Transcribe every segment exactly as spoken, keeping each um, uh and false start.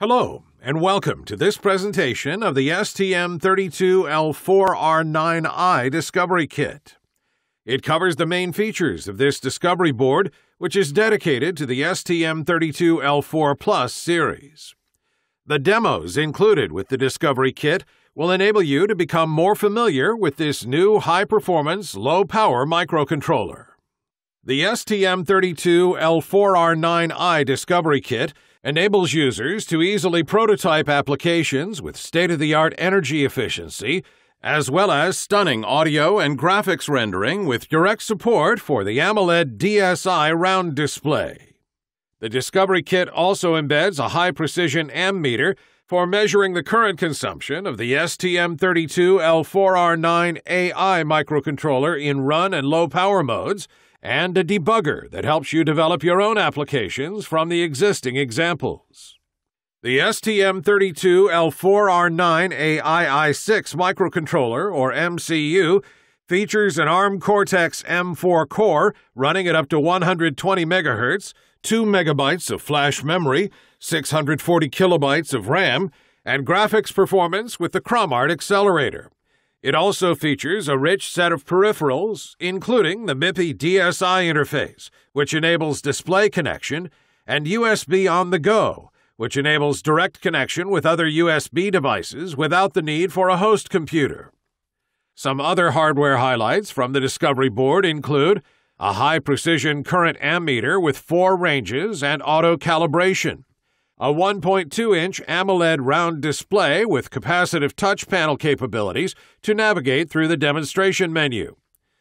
Hello, and welcome to this presentation of the S T M thirty-two L four R nine I Discovery Kit. It covers the main features of this discovery board, which is dedicated to the S T M thirty-two L four Plus series. The demos included with the Discovery Kit will enable you to become more familiar with this new high-performance, low-power microcontroller. The S T M thirty-two L four R nine I Discovery Kit enables users to easily prototype applications with state-of-the-art energy efficiency, as well as stunning audio and graphics rendering with direct support for the AMOLED D S I round display. The Discovery Kit also embeds a high-precision ammeter for measuring the current consumption of the S T M thirty-two L four R nine A I microcontroller in run and low-power modes, and a debugger that helps you develop your own applications from the existing examples. The S T M thirty-two L four R nine A I I six microcontroller, or M C U, features an ARM Cortex M four core running at up to one hundred twenty megahertz, two megabytes of flash memory, six hundred forty kilobytes of RAM, and graphics performance with the ChromArt accelerator. It also features a rich set of peripherals, including the MIPI D S I interface, which enables display connection, and U S B on the go, which enables direct connection with other U S B devices without the need for a host computer. Some other hardware highlights from the Discovery Board include a high-precision current ammeter with four ranges and auto-calibration, a one point two inch AMOLED round display with capacitive touch panel capabilities to navigate through the demonstration menu,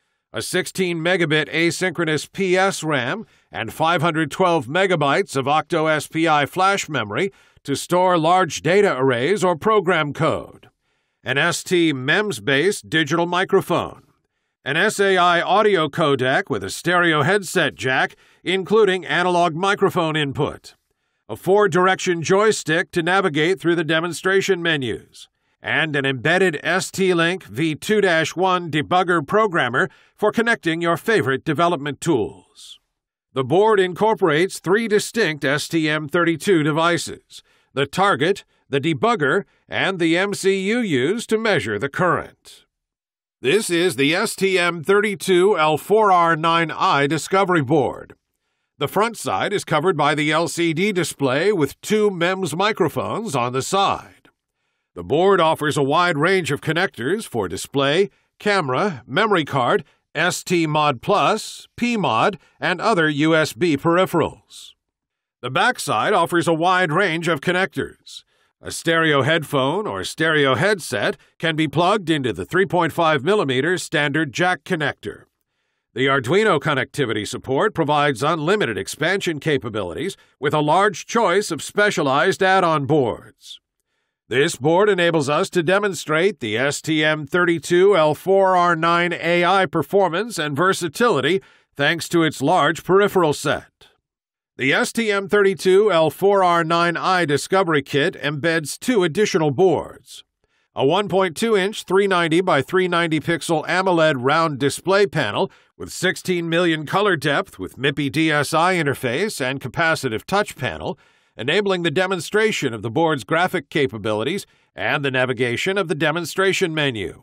a sixteen megabit asynchronous P S RAM, and five hundred twelve megabytes of Octo S P I flash memory to store large data arrays or program code, an S T MEMS-based digital microphone, an S A I audio codec with a stereo headset jack, including analog microphone input, a four-direction joystick to navigate through the demonstration menus, and an embedded S T-Link V two dash one debugger programmer for connecting your favorite development tools. The board incorporates three distinct S T M thirty-two devices: the target, the debugger, and the M C U used to measure the current. This is the S T M thirty-two L four R nine I Discovery Board. The front side is covered by the L C D display with two MEMS microphones on the side. The board offers a wide range of connectors for display, camera, memory card, S T Mod Plus, P Mod, and other U S B peripherals. The backside offers a wide range of connectors. A stereo headphone or stereo headset can be plugged into the three point five millimeter standard jack connector. The Arduino connectivity support provides unlimited expansion capabilities with a large choice of specialized add-on boards. This board enables us to demonstrate the S T M thirty-two L four R nine A I performance and versatility thanks to its large peripheral set. The S T M thirty-two L four R nine I Discovery Kit embeds two additional boards: a one point two inch three ninety by three ninety pixel AMOLED round display panel with sixteen million color depth with MIPI D S I interface and capacitive touch panel, enabling the demonstration of the board's graphic capabilities and the navigation of the demonstration menu.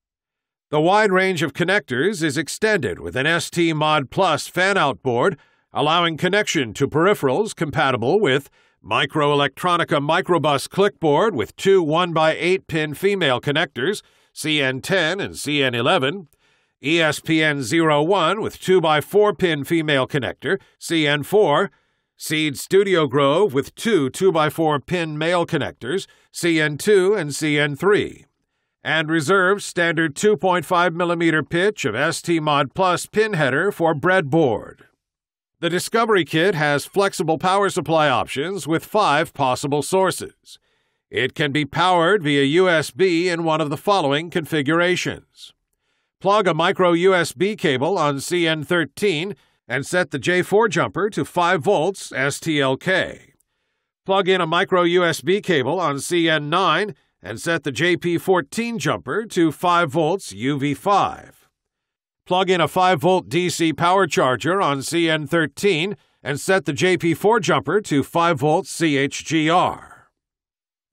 The wide range of connectors is extended with an S T Mod Plus fan-out board, allowing connection to peripherals compatible with Microelectronica Microbus clickboard with two one by eight pin female connectors, C N ten and C N eleven, E S P N zero one with two by four pin female connector, C N four, Seeed Studio Grove with two two by four pin male connectors, C N two and C N three, and reserved standard two point five millimeter pitch of S T Mod Plus pin header for breadboard. The Discovery Kit has flexible power supply options with five possible sources. It can be powered via U S B in one of the following configurations. Plug a micro U S B cable on C N thirteen and set the J four jumper to five volts S T L K. Plug in a micro U S B cable on C N nine and set the J P fourteen jumper to five volts U V five. Plug in a five volt D C power charger on C N thirteen and set the J P four jumper to five volts C H G R.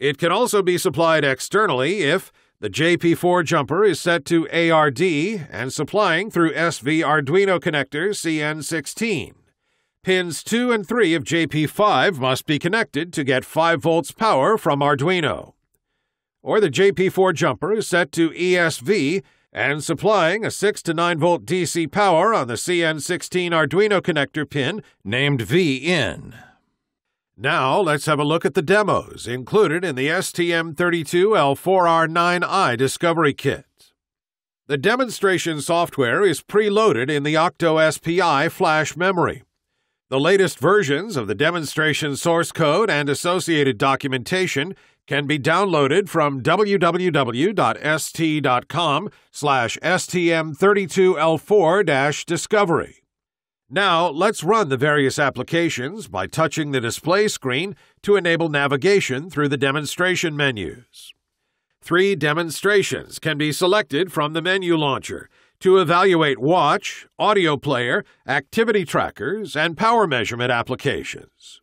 It can also be supplied externally if the J P four jumper is set to A R D and supplying through S V Arduino connector C N sixteen. Pins two and three of J P five must be connected to get five volts power from Arduino. Or the J P four jumper is set to E S V and supplying a six to nine volt D C power on the C N sixteen Arduino connector pin named V in. Now let's have a look at the demos included in the S T M thirty-two L four R nine I Discovery Kit. The demonstration software is preloaded in the OctoSPI flash memory. The latest versions of the demonstration source code and associated documentation can be downloaded from w w w dot s t dot com slash S T M thirty-two L four discovery. Now, let's run the various applications by touching the display screen to enable navigation through the demonstration menus. Three demonstrations can be selected from the menu launcher to evaluate watch, audio player, activity trackers, and power measurement applications.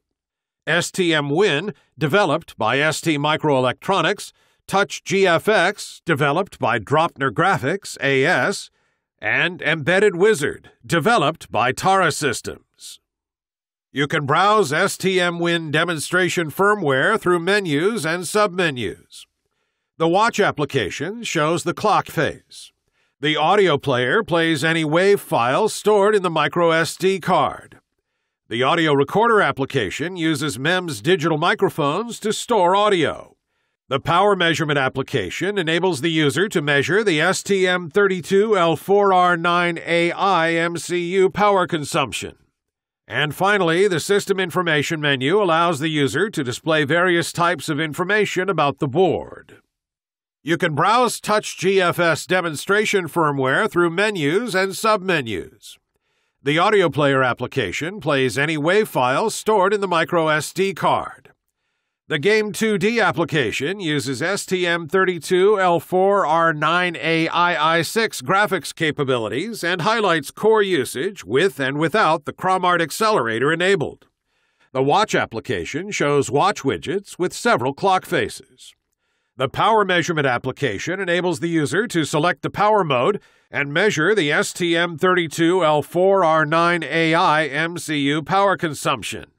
S T M Win, developed by S T Microelectronics, Touch G F X, developed by Dropner Graphics, A S, and Embedded Wizard, developed by Tara Systems. You can browse S T M Win demonstration firmware through menus and submenus. The watch application shows the clock face. The audio player plays any WAV files stored in the microSD card. The audio recorder application uses M E M S digital microphones to store audio. The power measurement application enables the user to measure the S T M thirty-two L four R nine A I M C U power consumption. And finally, the System Information menu allows the user to display various types of information about the board. You can browse Touch G F S demonstration firmware through menus and submenus. The audio player application plays any WAV files stored in the microSD card. The Game two D application uses S T M thirty-two L four R nine A I I six graphics capabilities and highlights core usage with and without the ChromArt accelerator enabled. The watch application shows watch widgets with several clock faces. The power measurement application enables the user to select the power mode and measure the S T M thirty-two L four R nine A I M C U power consumption.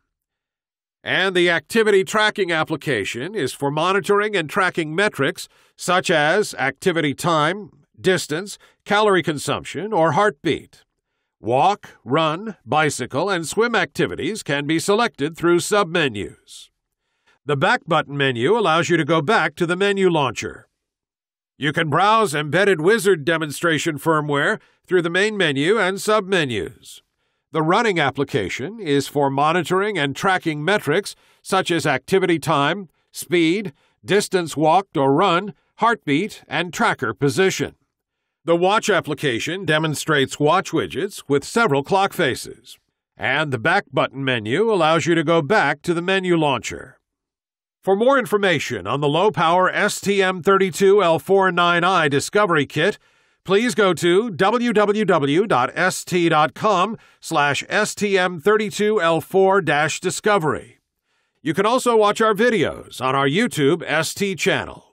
And the activity tracking application is for monitoring and tracking metrics such as activity time, distance, calorie consumption, or heartbeat. Walk, run, bicycle, and swim activities can be selected through submenus. The back button menu allows you to go back to the menu launcher. You can browse Embedded Wizard demonstration firmware through the main menu and submenus. The running application is for monitoring and tracking metrics such as activity time, speed, distance walked or run, heartbeat, and tracker position. The watch application demonstrates watch widgets with several clock faces. And the back button menu allows you to go back to the menu launcher. For more information on the low-power S T M thirty-two L four R nine I Discovery Kit, please go to w w w dot s t dot com slash S T M thirty-two L four discovery. You can also watch our videos on our YouTube S T channel.